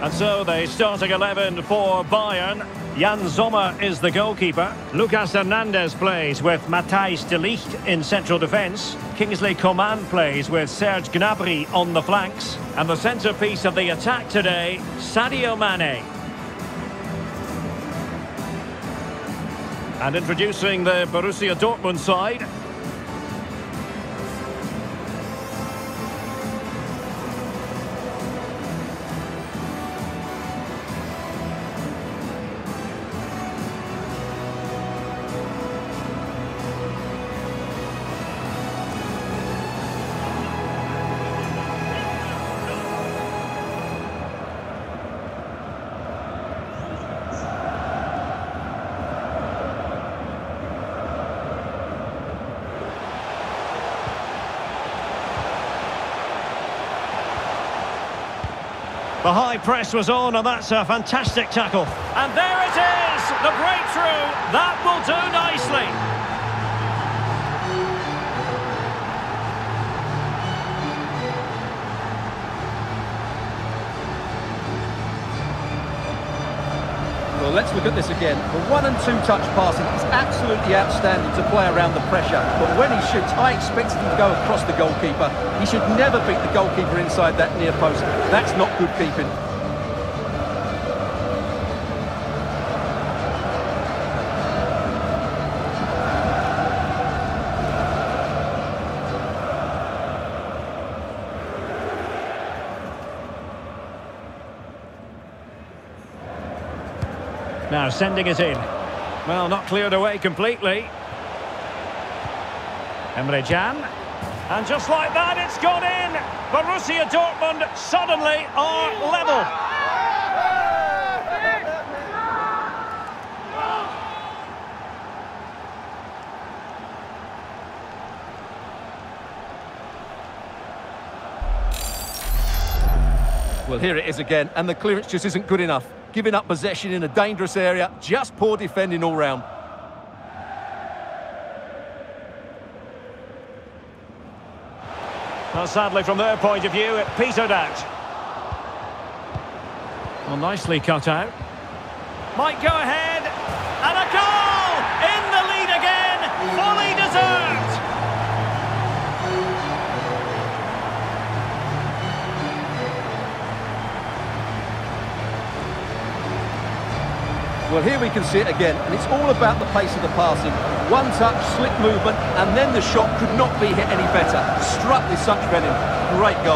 And so the starting 11 for Bayern. Jan Sommer is the goalkeeper. Lucas Hernandez plays with Matthijs de Ligt in central defence. Kingsley Coman plays with Serge Gnabry on the flanks. And the centrepiece of the attack today, Sadio Mane. And introducing the Borussia Dortmund side. The high press was on, and that's a fantastic tackle. And there it is, the breakthrough. That will do nicely. Well, let's look at this again. The 1- and 2-touch passing is absolutely outstanding to play around the pressure. But when he shoots, I expected him to go across the goalkeeper. He should never beat the goalkeeper inside that near post. That's not good keeping. Now sending it in. Well, not cleared away completely. Emre Can. And just like that, it's gone in. Borussia Dortmund suddenly are level. Well, here it is again, and the clearance just isn't good enough. Giving up possession in a dangerous area, just poor defending all round. Well, sadly, from their point of view, it petered out. Well, nicely cut out. Might go ahead. And a goal! In the lead again! Fully deserved! Well, here we can see it again, and it's all about the pace of the passing. One touch, slick movement, and then the shot could not be hit any better. Struck with such venom. Great goal.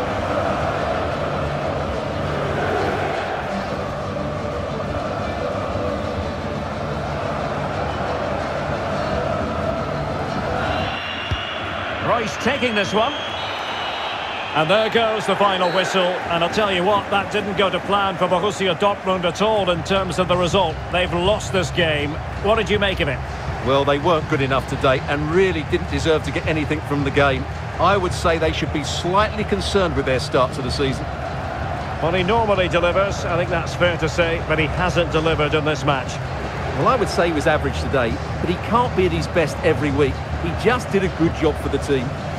Royce taking this one. And there goes the final whistle, and I'll tell you what, that didn't go to plan for Borussia Dortmund at all in terms of the result. They've lost this game. What did you make of it? Well, they weren't good enough today and really didn't deserve to get anything from the game. I would say they should be slightly concerned with their start to the season. Well, he normally delivers, I think that's fair to say, but he hasn't delivered in this match. Well, I would say he was average today, but he can't be at his best every week. He just did a good job for the team.